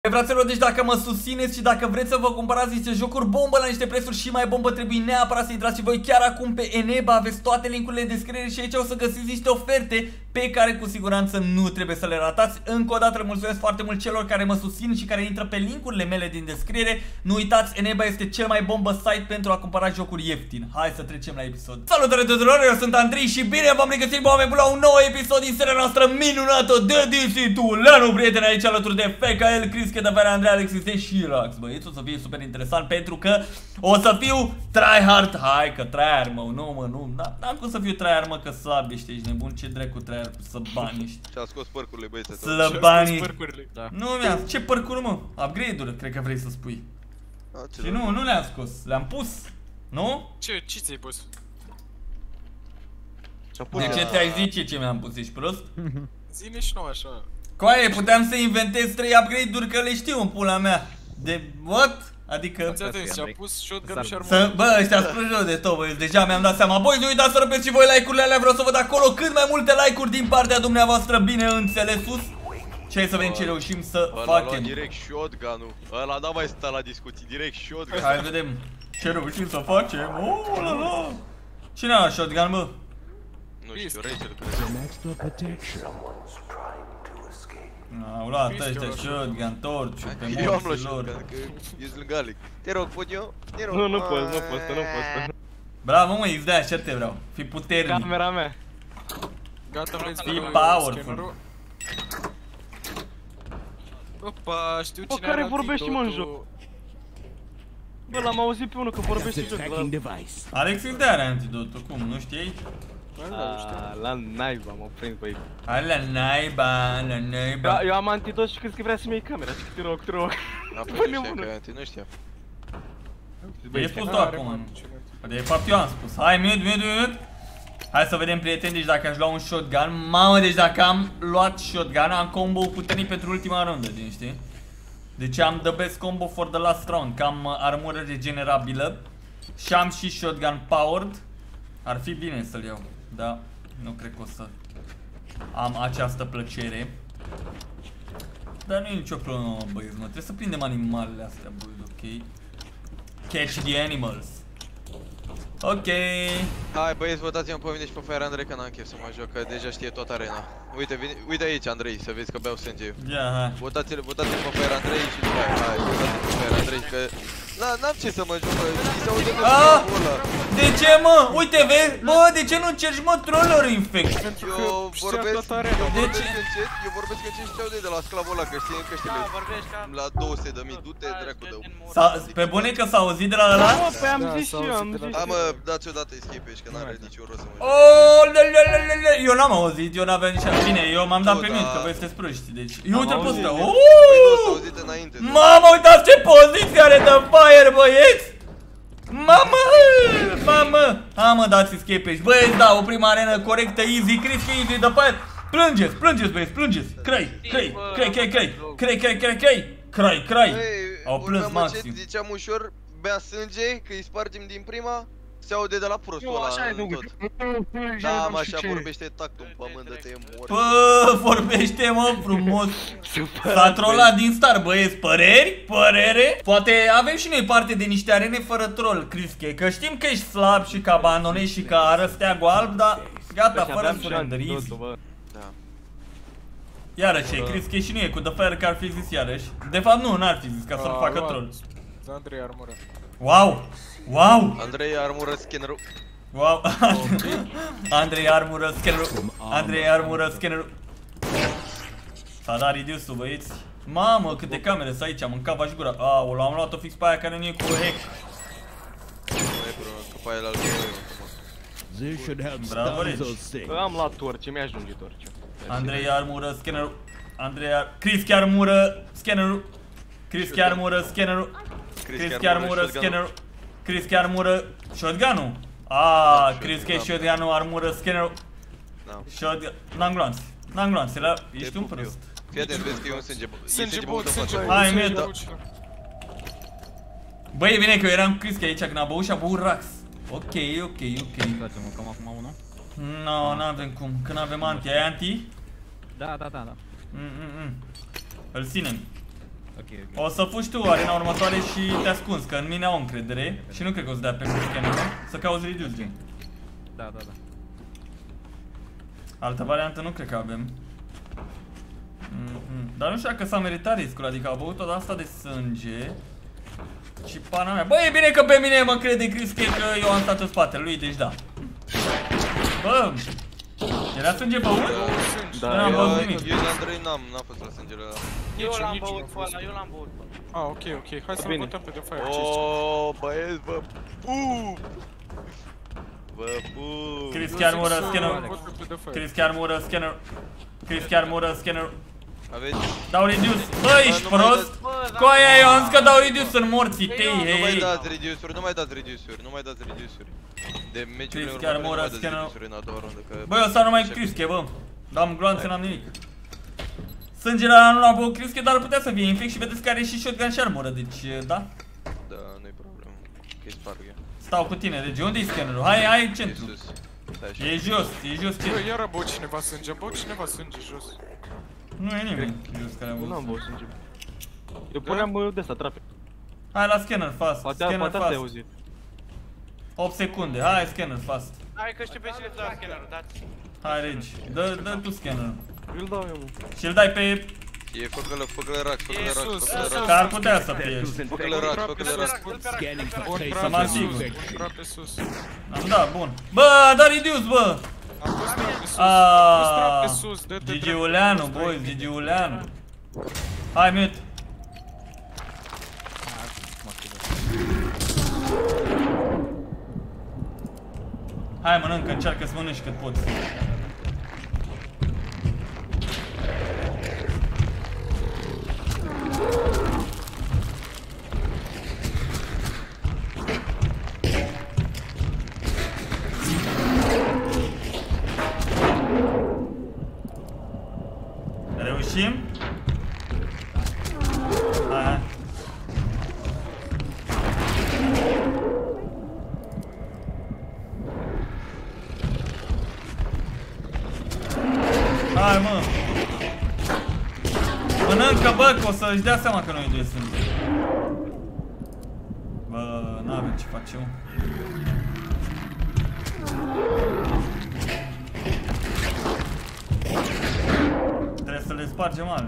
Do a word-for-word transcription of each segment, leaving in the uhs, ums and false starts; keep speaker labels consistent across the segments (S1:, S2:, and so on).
S1: Fraților, deci dacă mă susțineți și dacă vreți să vă cumpărați niște jocuri bombă la niște prețuri și mai bombă, trebuie neapărat să intrați și voi chiar acum pe Eneba. Aveți toate linkurile în descriere și aici o să găsiți niște oferte pe care cu siguranță nu trebuie să le ratați. Încă o dată le mulțumesc foarte mult celor care mă susțin și care intră pe linkurile mele din descriere. Nu uitați, Eneba este cel mai bombă site pentru a cumpăra jocuri ieftin. Hai să trecem la episod. Salutare tuturor, eu sunt Andrei și bine v-am regăsit, oameni buni, la un nou episod din seria noastră minunată de D C Tuleanu, prieteni, aici alături de F K L, Chris, Chedavere, Andrei, Alexis și Rax. Băieți, o să fie super interesant pentru că o să fiu tryhard. Hai că tryhard, mă, nu, mă, nu. N-am cum să fiu tryhard, mă, că slab ești, ești nebun. Ce dracu tryhard, să bani ești.
S2: Și-a scos părcurile, băieți.
S1: Slăbanii. Da. Nu mi-am, ce părcuri, mă? Upgrade-uri, cred că vrei să spui. Și nu, nu le-am scos, le-am pus. Nu?
S3: Ce, ce ți-ai pus?
S1: De ce te-ai zice ce mi-am pus, ești prost?
S3: Zi-ne și nouă așa.
S1: Coaie, puteam să inventez trei upgrade-uri că le știu în pula mea. De what? Adică...
S3: Ați atent, și-a pus shotgun și armură.
S1: Să, bă, ăștia sprânjă de tot, băi, deja mi-am dat seama. Băi, nu uitați să răpeți și voi like-urile alea, vreau să văd acolo cât mai multe like-uri din partea dumneavoastră, bine înțelesus. Și hai să vedem ce reușim să facem.
S2: Ăla direct shotgun-ul, ăla n-a mai stat la discuții, direct shotgun.
S1: Hai să vedem ce reușim să facem. Oh, la la. Cine a shotgun, bă?
S2: Nu știu, Rachel, cred.
S1: Au luat ăștia shotgun, torciu, pe
S2: Eu am luat
S1: morții lor.
S2: shotgun, că ești lângă Alec. Te rog, pot eu? Te rog.
S4: Nu, nu poți, nu poți, nu poți.
S1: Bravo, mă, X D, așa te vreau. Fii puternic.
S4: Camera mea.
S3: Gata, vreți
S1: Fii powerful.
S3: Opa, știu
S4: Bă,
S3: cine
S4: care
S3: are
S4: vorbești, mă, în joc? Bă, l-am auzit pe unul că vorbește joc.
S1: Alex X D are antidotul, cum, nu știi?
S4: Aaaa, la naiba, m-au prins, băi.
S1: Hai la naiba, la naiba.
S4: Eu am antidot și crezi că vrea să-mi iei camera, și te rog, te rog.
S2: N-a pus, nu știa că anti, nu știa.
S1: E spus tu acum. De fapt eu am spus. Hai, mute, mute, mute. Hai să vedem, prieteni, deci dacă aș lua un shotgun. Mamă, deci dacă am luat shotgun, am combo puternic pentru ultima rundă, din știi? Deci am the best combo for the last round. Că am armură regenerabilă și am și shotgun powered. Ar fi bine să-l iau, da, nu cred că o să am această plăcere. Dar nu e nicio problemă, băieți, mă, trebuie să prindem animalele astea, băi, ok. Catch the animals. Ok.
S2: Hai, băieți, votați-mă pe mine și pe Fire Andrei, că n-am chef să mă joc, că deja știe toată arena. Uite, vine, uite aici, Andrei, să vezi că beau sânge eu.
S1: Ia, hai.
S2: Votați-l, votați-l pe Fire Andrei și după aia, hai, votați-l pe Fire Andrei, că... N-am ce să mă joc, bă, îi s-aude mă ăla.
S1: De ce, mă? Uite, vezi? Bă, de ce nu încerci, mă, troller infect?
S2: Eu vorbesc, eu
S1: De
S2: vorbesc
S1: ce?
S2: încet, eu vorbesc încet și te-aude de la sclavul ăla, că știi în căștile la două sute de mii, du-te, dracu de-o.
S1: Pe bune că s-a auzit de la ăla?
S4: Bă, păi am zis și eu, am zis.
S2: Da, mă, dați odată escape aici, că n-are niciun rost să mă joc.
S1: Oh, lelelelele. Eu n-am auzit, eu n-aveam nici... Bine, eu m-am dat pe mute, că voi sunteți proști, deci... Eu uite-l pe ăsta,
S2: Păi nu s-a auzit înainte.
S1: Mamă, uitați ce poziție are de fire, băieți! Mamă, mamă! Ha, mă, dați escape aici. Băieți, da, o prima arenă corectă, easy, Chris, easy, de fire. Plângeți, plângeți, băieți, plângeți. Crei, crei, crei, crei, crei, crei, crei, crei, crei, crei, crei. Au plâns maxim.
S2: Ziceam ușor, bea sânge, că îi spargem din prima. Se aude de la prostul ăla în tot. Da, mă, așa vorbește tactul în pământ, de te mori.
S1: Bă, vorbește, mă, frumos. S-a trollat din start, băieți. Păreri? Părere? Poate avem și noi parte de niște arene fără troll, Crische. Că știm că ești slab și că abandonezi și că arăți steagul alb, dar gata, fără surrender, easy. Iarăși, Crische și nu e cu The Fire, că ar fi zis iarăși. De fapt nu, n-ar fi zis, ca să-l facă troll.
S3: Andrei armură.
S1: Wow! Wow!
S2: Andrei armură scannerul.
S1: Wow! Andrei armură scannerul. Andrei armură scannerul. S-a dat reduce-ul, băieți. Mamă, câte camere sunt aici, am mâncat v-aș gura. Aoleu, am luat-o fix pe aia care nu e cu hack.
S2: Că pe aia la altă.
S1: Bravo, regi.
S4: Am luat torce, mi-ajunge torce.
S1: Andrei armură scannerul. Andrei ar... Chris chiar armură scannerul. Chris chiar armură scannerul. Chris chiar armură scannerul. Chris chiar armură shotgun-ul. Aaa, Chris chiar shotgun-ul armură scannerul. Shotgun... N-am glonț. N-am glonț, ești un prost.
S2: Fii atent, vezi că e un sânge.
S3: Sânge băut, sânge băut.
S1: Hai, mie. Băi, e bine că eu eram cu Chris aici când a băut și a băut Rax. Ok, ok, ok.
S5: Cam acum unul?
S1: No, n-avem cum, că n-avem anti. Ai anti?
S5: Da, da, da, da.
S1: Mm, mm, mm. Îl ținem.
S5: Ok, ok.
S1: O să fugi tu arena următoare și te ascunzi, că în mine au încredere și nu cred că o să dea pe scanner, să cauți reduce gen.
S5: Da, da, da.
S1: Altă variantă nu cred că avem. Mm-hmm. Dar nu știu dacă s-a meritat riscul, adică a băut o asta de sânge. Și pana mea. Bă, e bine că pe mine mă crede Criske că eu am stat în spatele lui, deci da. Bă, era sânge băut?
S2: Da,
S1: nu am băut nimic.
S2: Eu la Andrei n-am, n-am fost la sângele ăla.
S4: Eu l-am băut pe ăla, eu l-am băut.
S3: Ah, ok, ok, hai să-l votăm pe The Fire.
S2: Oooo, băieți, vă pup! Vă pup!
S1: Chris chiar mură scanner. Chris chiar mură scanner. Chris chiar mură scanner.
S2: Aveți?
S1: Dau reduce. Bă, ești prost? Cu aia eu am zis că dau reduce în morții tăi, hei.
S2: Nu mai dați reduce-uri, nu mai dați reduce-uri, nu mai dați reduce-uri. De meciurile următoare nu mai dați reduce-uri în a doua rundă, că...
S1: Bă, eu stau numai Criske, bă. N-am gloanțe, n-am nimic. Sângele ăla nu l-am băut Criske, dar putea să fie infect și vedeți că are și shotgun și armură, deci, da?
S2: Da, nu-i problemă, că-i sparg eu.
S1: Stau cu tine, deci unde-i scannerul? Hai, hai în centru. E jos, e jos
S3: Bă,
S1: centru.
S3: iar a băut cineva sânge, a băut cineva sânge jos.
S1: Nu e nimeni jos care a
S4: Nu am
S1: băut.
S4: băut sânge. Eu puneam de asta, trape.
S1: Hai la scanner, fast,
S4: Poate
S1: scanner
S4: poate asta ai
S1: fast.
S4: auzit.
S1: opt secunde, hai scanner, fast.
S6: Hai că știu pe cine dau scannerul, dați.
S1: Hai, regi, dă, dă tu scannerul.
S4: Îl dau eu, mă.
S1: Și îl dai pe...
S2: E făcă-le, făcă-le rax, făcă-le rax,
S3: sus,
S2: făcă-le
S3: sus.
S2: rax.
S1: Că ar putea să fie.
S2: Făcă-le rax, făcă-le rax.
S3: Un
S1: Să
S3: trap
S1: mă
S3: pe
S1: asigur.
S3: sus, un trap pe sus.
S1: Am dat, bun. Bă, a dat reduce, bă!
S3: Am pus trap pe sus, am pus trap pe
S1: Aaaa,
S3: sus, dă-te
S1: Gigi
S3: drept.
S1: Uleanu, boys, Gigi Uleanu. Hai, mute. Hai, mănâncă, încearcă să mănânci cât poți. Reușim? Hai. Hai, mă! Mănâncă, bă, că o să-și dea seama că noi doi suntem. Bă, n-avem ce face, mă. Trebuie să le spargem ale.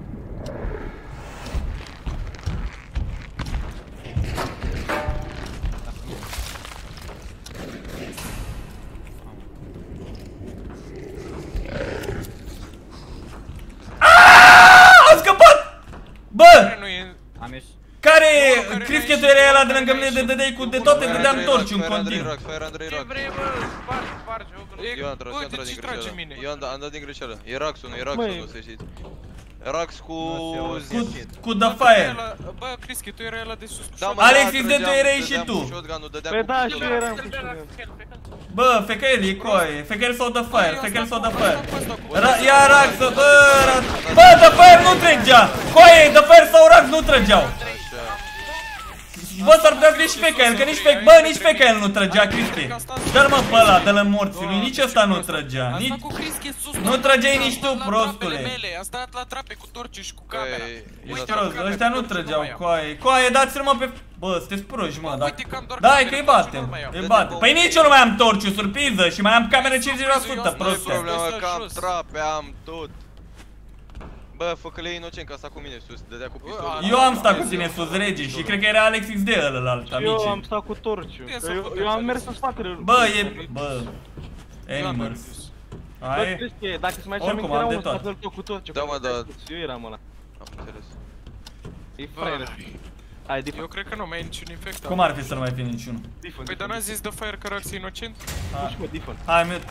S1: A scăpat! Bă!
S3: Nu e...
S5: Am ieșit.
S1: Care?
S3: Nu, care
S1: Crezi că
S3: n-ai
S1: tu erai
S3: ieșit,
S1: ăla de
S3: care
S1: lângă
S3: n-ai
S1: mine, de
S3: ieșit.
S1: dădeai cu de toate,
S2: Fire
S1: dădeam
S2: Andrei
S1: torciu în
S2: Rax, Fire Andrei
S1: continuu.
S2: Rax, Fire Andrei
S6: Ce
S2: Rax.
S6: vrei, bă? Spargi, spargi, eu
S3: E,
S2: Eu am tras, eu am
S3: uite
S2: tras din
S3: ce trage
S2: greșeală.
S3: mine.
S2: Eu am, am dat din greșeală. E Raxul, nu e Raxul,
S4: Măi.
S2: nu să știți. Rax cu...
S1: Cu, cu The Fire.
S3: Bă, Criski, tu erai ăla de sus cu
S2: Da, mă,
S3: shotgun.
S1: Alex,
S2: da,
S1: X D, tu
S2: trăgeam-
S1: erai și
S2: dădeam
S1: tu.
S2: cu shotgun-ul, dădeam
S4: Păi
S2: cu
S4: da,
S2: pistolul.
S4: și eu eram cu
S6: Fel, fel,
S4: shotgun.
S6: fel, fel.
S1: Bă, Fecael, e coaie. Fecael sau The Fire,
S3: Bă,
S1: Fecael
S3: eu
S1: sau
S3: asta
S1: The
S3: cu-
S1: Fire.
S3: asta cu asta cu-
S1: Ra- Ia Rax, bă, Ra- bă, The Fire nu trăgea. Coaie, The Fire sau Rax nu trăgeau.
S2: Așa.
S1: Bă, s-ar putea să fie și Fecael, că nici Fecael, bă, nici Fecael nu trăgea, Cristi. Dă-l mă pe ăla, dă-l în morții lui, nici ăsta nu trăgea.
S3: Asta
S1: Nici...
S3: cu Criski sus.
S1: Nu trăgeai
S3: a
S1: nici
S3: stat
S1: tu,
S3: la
S1: prostule.
S3: trapele mele, A stat la trape cu torciu și cu camera.
S2: Băi,
S3: Uite,
S2: e
S1: Prost,
S3: camera,
S1: ăștia nu
S3: torciu
S1: trăgeau,
S3: mai am.
S1: coaie. Coaie, dați-l mă pe... Bă, sunteți proști, mă,
S3: Bă,
S1: dacă...
S3: uite că am doar
S1: Da, e
S3: camera,
S1: că îi
S3: torciu
S1: batem,
S3: nu mai am.
S1: îi batem. Păi nici eu nu mai am torciu, surpriză, și mai am camere cincizeci la sută,
S3: Eu
S2: Nu e
S1: proste.
S2: problemă,
S3: Ăsta
S2: că am
S3: jos.
S2: trape, am tot. Bă, făcă-le inocent, că a stat cu mine sus, dădea cu pistolul.
S1: Eu am stat cu tine sus, regi, și cred că era Alex X D ălălalt,
S4: Eu am
S1: amici.
S4: stat cu torciu.
S3: Ia să
S4: Că Eu,
S3: putem
S4: eu am
S3: să
S4: mers
S3: le-
S4: în spatele.
S1: Bă, e... Bă...
S3: Eu am
S1: Animals.
S3: mers.
S4: Bă,
S1: Aia e?
S4: crezi că e, dacă se mai
S1: Oricum,
S4: aminte,
S1: am
S4: era
S1: de
S4: unul
S1: tot.
S4: spatele tău cu torciu.
S2: Da, mă, da.
S4: Eu eram ăla.
S2: Am înțeles.
S4: E fraier. Hai,
S3: Eu
S4: Diffon.
S3: cred că nu mai e niciun infectat.
S1: Cum ar fi să nu mai fie niciunul?
S4: Diffon.
S3: Păi dar n-a zis The Fire că Rax e inocent?
S4: Nu știu, mă, Diffon.
S1: Hai, mute.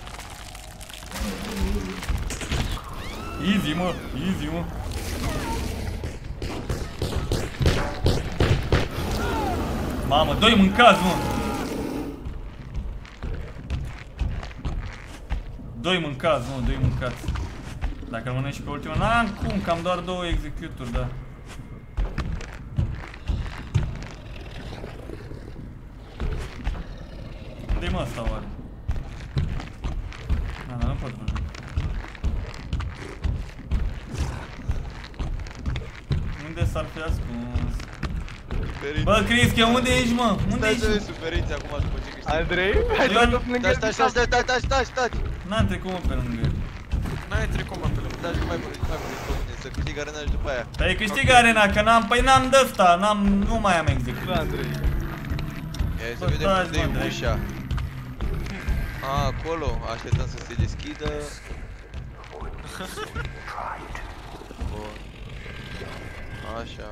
S1: Easy, mă, easy, mă. Mamă, doi mâncați, mă. Doi mâncați, mă, doi mâncați. Dacă îl mănânci pe ultima, n-am cum, că am doar două executuri, da. Unde-i mă ăsta oare? Da, dar nu pot vorbi. Unde s-a s-ar fi ascuns. Bă, Crische, unde ești, mă? Unde ești?
S2: Stai să suferinți acum după ce câștigi.
S4: Andrei? Hai să tot lângă.
S2: Stai, stai, stai, stai, stai, stai, stai.
S1: N-am trecut, mă, pe lângă el.
S3: N-ai trecut, mă, pe lângă.
S2: Stai, mai bun, mai bun, pe mine, să câștig arena și după aia.
S1: Păi câștig arena, că n-am, păi n-am de-asta, n-am, nu mai am execut.
S4: Da, Andrei.
S2: Ia să
S1: Bă,
S2: vedem
S1: taci,
S2: unde
S1: mă,
S2: e ușa. A, acolo, așteptăm să se deschidă. Bun. Așa.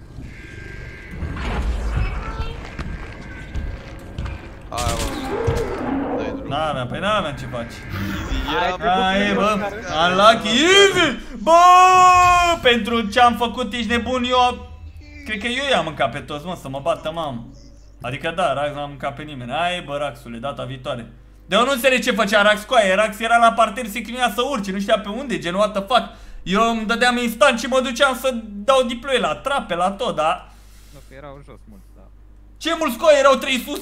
S2: Aia, mă. Dă-i drum.
S1: N-aveam, păi n-aveam ce faci.
S2: Era...
S1: Hai, bă, unlucky, easy! Bă, pentru ce am făcut, ești nebun, eu... Cred că eu i-am mâncat pe toți, mă, să mă bată mamă. Adică da, Rax n-am mâncat pe nimeni. Hai, bă, Raxule, data viitoare. De eu nu înțeleg ce făcea Rax cu aia. Rax era la parter, se chinuia să urce, nu știa pe unde, gen what the fuck. Eu îmi dădeam instant și mă duceam să dau deploy la trape, la tot, da?
S5: Nu, că erau jos mulți, da.
S1: Ce mulți coi erau trei sus?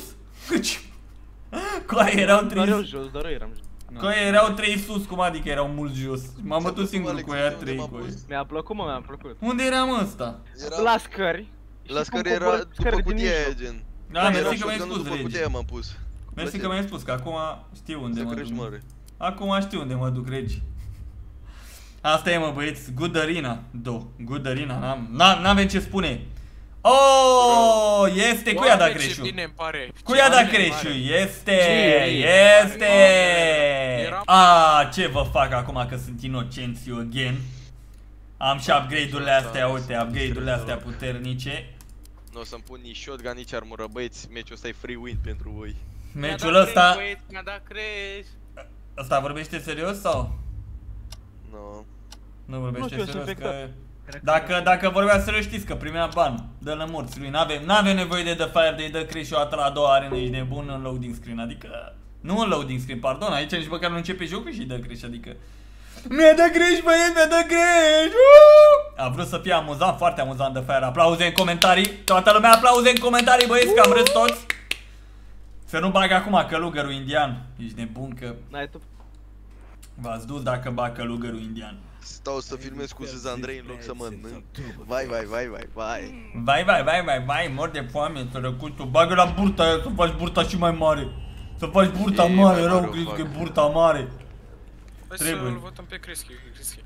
S1: Coi erau trei
S4: Doar eu
S1: sus.
S4: jos, doar eu eram jos.
S1: Coi erau trei sus, cum adică erau mulți jos? M-am bătut singur cu aia trei coi.
S4: Mi-a plăcut, mă, mi-a plăcut.
S1: Unde eram ăsta?
S4: La scări.
S2: La scări era după cutie aia, gen.
S1: Da, mersi că mi-ai spus,
S2: după
S1: Regi.
S2: cutie m-am pus.
S1: Mersi că mi-ai spus, că acum știu unde
S2: Să
S1: mă
S2: crești,
S1: duc.
S2: măre.
S1: Acum știu unde mă duc, Regi. Asta e, mă, băieți, good arena. Do, good arena, n-avem ce spune. Oh, este, cu ea da
S3: Oameni, ce
S1: creșu.
S3: bine îmi pare.
S1: Cu
S3: Ce
S1: ea da
S3: bine îmi
S1: creșu,
S3: pare.
S1: este,
S3: Ce
S1: este.
S3: Era-
S1: A, ce vă fac acum că sunt inocenți eu again? Am și upgrade-urile astea, uite, upgrade-urile astea puternice.
S2: Nu o să-mi pun nici shotgun, nici armură, băieți, meciul ăsta e free win pentru voi.
S1: Meciul ăsta,
S6: Mi-a dat creș.
S1: ăsta vorbește serios sau?
S2: Nu.
S1: Nu
S4: Nu
S1: vorbește
S4: știu,
S1: serios,
S4: sunt
S1: că...
S4: infectat.
S1: Dacă, dacă vorbea serios știți că primea ban, dă-l în morți lui, n-avem, n-avem nevoie de The Fire, de-i dă crești o dată la a doua arenă, ești nebun în loading screen, adică... Nu în loading screen, pardon, aici nici măcar nu începe jocul și dă crești, adică... Mi-a dă crești, băieți, mi-a dă crești! A vrut să fie amuzant, foarte amuzant The Fire, aplauze în comentarii, toată lumea aplauze în comentarii, băieți, că am râs toți! Să nu bag acum călugărul indian, ești nebun că...
S4: N-ai tu.
S1: V-ați dus dacă bag călugărul indian.
S2: Stau să filmez cu Zuz Andrei în loc să mănânc. Vai, vai, vai, vai, vai.
S1: Vai, vai, vai, vai, vai, mor de foame, sărăcuțul, bagă la burta aia să faci burta și mai mare. Să faci burta
S2: Ei,
S1: mare,
S2: mai
S1: rău,
S2: mare o
S1: crezi că e
S2: fac.
S1: burta mare.
S3: Hai
S1: Trebuie.
S3: să-l votăm pe Crischi, Crischi.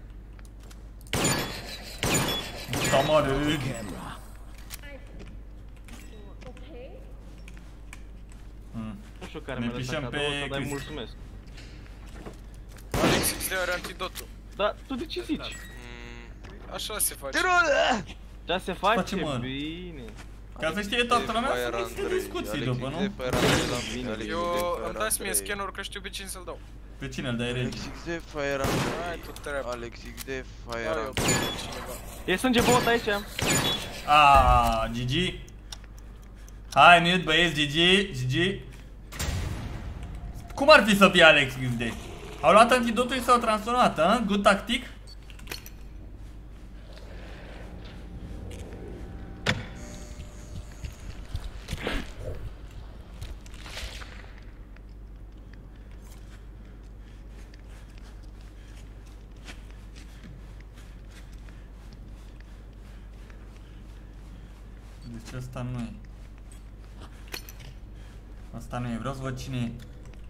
S1: Burta mare, e. Hmm.
S4: Nu știu care
S1: Ne
S4: mi-a lăsat
S1: pișăm
S4: cadou
S1: pe
S4: ăsta, dar îi
S1: Chris.
S4: mulțumesc.
S3: Alex X D are antidotul.
S4: Dar tu de ce zici?
S3: Mm, Așa se face.
S2: Te rog!
S4: Da, se face
S1: Face, mă.
S4: bine.
S1: Ca să știe toată lumea să nu fie discuții după, nu?
S3: Eu îmi dați mie scanul că știu pe cine să-l dau.
S1: Pe cine îl dai, Regi?
S2: Alex X D, Fire
S3: Hai tu treabă.
S2: Alex X D,
S3: Dau
S2: Fire
S3: eu pe cineva.
S4: E sânge bot aici.
S1: Aaaa, G G. Hai, mute, băieți, G G, G G. Cum ar fi să fie Alex X D? Au luat antidotul și s-au transformat, a? Good tactic? Deci asta nu e. Asta nu e, vreau să văd cine e.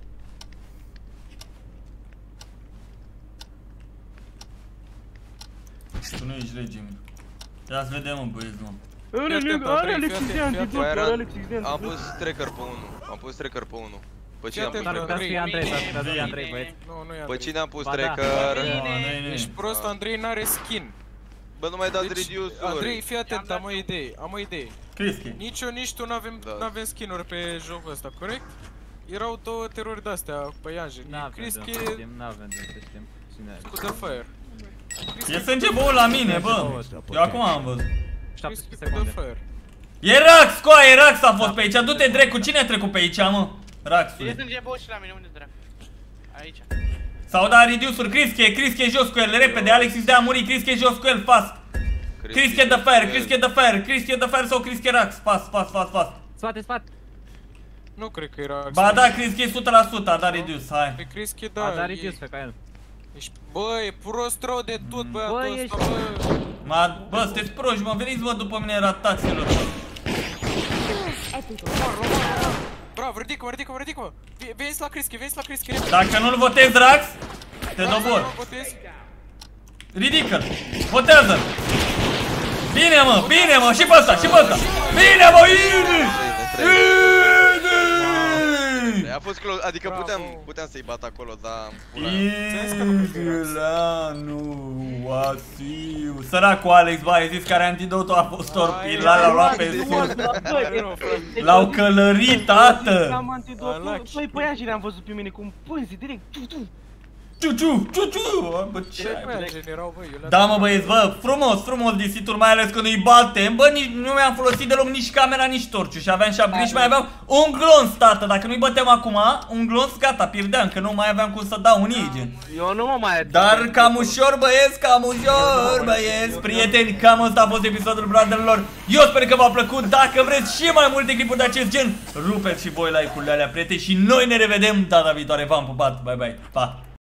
S1: Tu nu ești regim. Ia să vedem, mă, băieți, mă.
S4: Are
S3: Fii atent,
S4: are
S3: Andrei,
S4: Alex
S3: fii
S4: X D
S3: atent, fii
S4: antidot,
S2: atent.
S4: are Alex X D
S2: Am
S4: antidot.
S2: pus tracker pe unul. Am pus tracker pe unul. Pe cine am
S3: Fii
S2: pus
S3: atent,
S5: S-ar putea să fie Andrei, s-ar putea să fie Andrei, băieți.
S3: Nu, nu e
S2: Pe
S3: Andrei.
S2: cine am pus
S5: Ba da.
S2: tracker?
S1: Nu, nu, nu,
S3: Ești
S1: nu.
S3: prost, Andrei n-are skin.
S2: Bă, nu mai dați
S3: Deci,
S2: reduce-uri.
S3: Andrei, fii atent, am o idee, am o idee.
S1: Crischi.
S3: Nici eu, nici tu n-avem
S2: Da.
S3: n-avem skin-uri pe jocul ăsta, corect? Erau două terori de-astea pe Ianjen.
S5: N-avem de
S3: Crischi
S5: să știm, n-avem de să știm. Cine are?
S3: cu The Fire.
S1: E sânge băul la mine, bă. Eu acum am văzut.
S3: Crischi
S5: șaptesprezece
S3: cu The
S5: secunde.
S3: Fire.
S1: E Rax, coaie, Rax a fost pe aici. Du-te dracu, cine a trecut pe aici, mă?
S6: E
S1: Raxule.
S6: sânge bot și la mine, unde dracu? Aici.
S1: S-au dat reduce-uri, Crischi, Crischi jos cu el, repede, Alex X D a murit, Crischi jos cu el, fast. Crischi The Fire, Crischi The Fire, Crischi The Fire sau Crischi Rax, fast, fast, fast, fast.
S5: Spate, spate!
S3: Nu cred că era...
S1: Ba da, Crischi o sută la sută a dat reduce, hai.
S3: Pe Crischi,
S5: A
S3: da.
S5: dat
S3: e-
S5: reduce pe ca el.
S3: Ești, bă, e prost rău de tot băiatul
S5: Bă,
S3: ăsta,
S5: ești-
S3: bă.
S1: Ma, bă, sunteți proști, mă, veniți mă după mine, rataților.
S3: Bravo, ridică-mă, ridică-mă, ridică-mă. Veniți la Crischi, veniți la Crischi.
S1: Dacă nu-l votezi, Drax, te dobor. Ridică-l, votează-l. Bine, mă, bine, mă, și pe ăsta, și pe ăsta. Bine, mă, Ini! Ini!
S2: A fost close, adică puteam, puteam să-i bat acolo, dar...
S1: Ilanu, Wasiu. Săracul Alex, bă, ai zis că are antidotul, a fost torpil, l-a luat pe sus. L-au călărit, tată.
S4: Am antidotul, băi, pe aia și le-am văzut pe mine cum pânzi, direct, tu-tu.
S1: Ciu-ciu, ciu-ciu. Bă, ce ai, bă?
S3: Erau, bă, eu
S1: Da, mă, băieți, bă, frumos, frumos disitul, mai ales când îi batem. Bă, nici, nu mi-am folosit deloc nici camera, nici torciu. Și aveam și abri și mai aveam un glonț, tată. Dacă nu-i băteam acum, un glonț, gata, pierdeam, că nu mai aveam cum să dau un igen.
S4: Eu nu mă mai...
S1: Dar cam ușor, băieți, cam ușor, băieți. Prieteni, cam ăsta a fost episodul brother-lor. Eu sper că v-a plăcut. Dacă vreți și mai multe clipuri de acest gen, rupeți și voi like-urile alea, prieteni. Și noi ne revedem data viitoare. V-am pupat, bye bye, pa!